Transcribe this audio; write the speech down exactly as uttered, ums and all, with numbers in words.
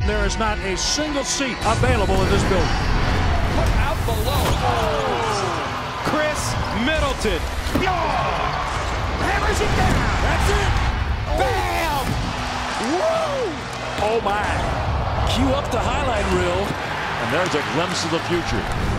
There is not a single seat available in this building. Put out below. Oh. Chris Middleton. Oh. Hammers it down. That's it. Oh. Bam! Woo! Oh, my. Cue up the highlight reel. And there's a glimpse of the future.